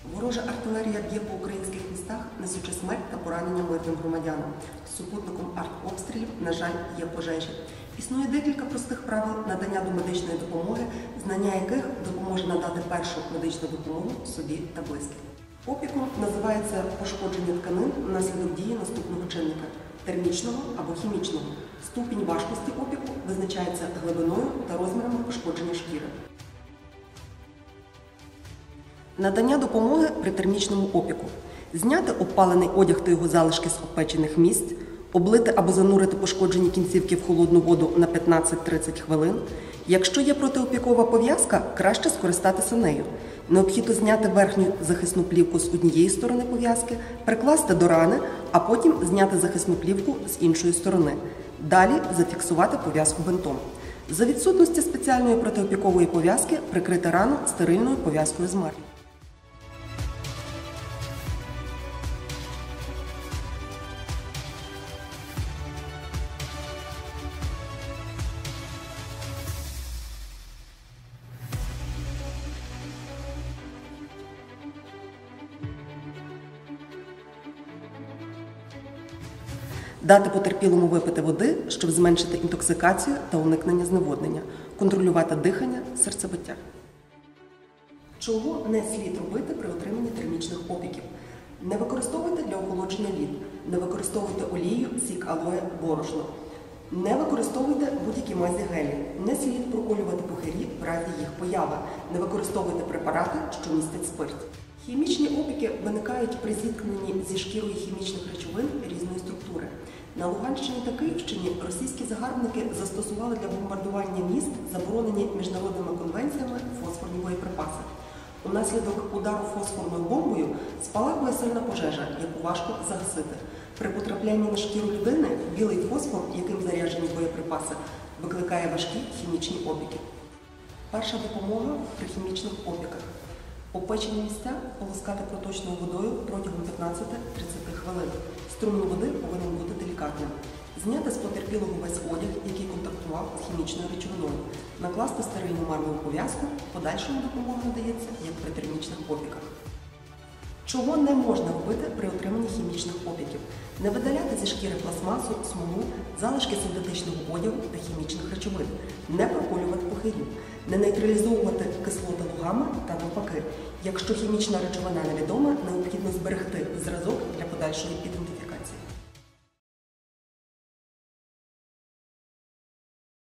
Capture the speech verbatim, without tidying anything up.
Ворожа артилерія б'є по українських містах, несучи смерть та поранення мирним громадянам. Супутником артобстрілів, на жаль, є пожежі. Існує декілька простих правил надання домедичної допомоги, знання яких допоможе надати першу медичну допомогу собі та близьким. Опіком називається пошкодження тканин внаслідок дії наступного чинника – термічного або хімічного. Ступінь важкості опіку визначається глибиною та розмірами пошкодження шкіри. Надання допомоги при термічному опіку. Зняти обпалений одяг та його залишки з обпечених місць, облити або занурити пошкоджені кінцівки в холодну воду на п'ятнадцять-тридцять хвилин. Якщо є протиопікова пов'язка, краще скористатися нею. Необхідно зняти верхню захисну плівку з однієї сторони пов'язки, прикласти до рани, а потім зняти захисну плівку з іншої сторони. Далі зафіксувати пов'язку бинтом. За відсутності спеціальної протиопікової пов'язки прикрити рану стерильною пов'язкою з марлі. Дати потерпілому випити води, щоб зменшити інтоксикацію та уникнення зневоднення. Контролювати дихання, серцебиття. Чого не слід робити при отриманні термічних опіків? Не використовуйте для охолодження лід. Не використовуйте олію, сік алоє, борошно. Не використовуйте будь-які мазі гелі. Не слід проколювати пухирі в разі їх появи. Не використовуйте препарати, що містять спирт. Хімічні опіки виникають при зіткненні зі шкірою хімічних речовин різної структури. На Луганщині та Київщині російські загарбники застосували для бомбардування міст заборонені міжнародними конвенціями фосфорні боєприпаси. Унаслідок удару фосфорною бомбою спалахує сильна пожежа, яку важко загасити. При потраплянні на шкіру людини білий фосфор, яким заряджені боєприпаси, викликає важкі хімічні опіки. Перша допомога при хімічних опіках. Опечені місця полоскати проточною водою протягом п'ятнадцять-тридцять хвилин. Струмінь води повинен бути делікатним. Зняти з потерпілого весь одяг, який контактував з хімічною речовиною. Накласти стерильну мармову пов'язку, подальшому допомога надається, як при термічних опіках. Чого не можна робити при отриманні хімічних опіків? Не видаляти зі шкіри пластмасу, смолу, залишки синтетичного одягу та хімічних речовин. Не проколювати пухирів. Не нейтралізовувати кислоти лугами та навпаки. Якщо хімічна речовина невідома, необхідно зберегти зразок для подальшої ідентифікації.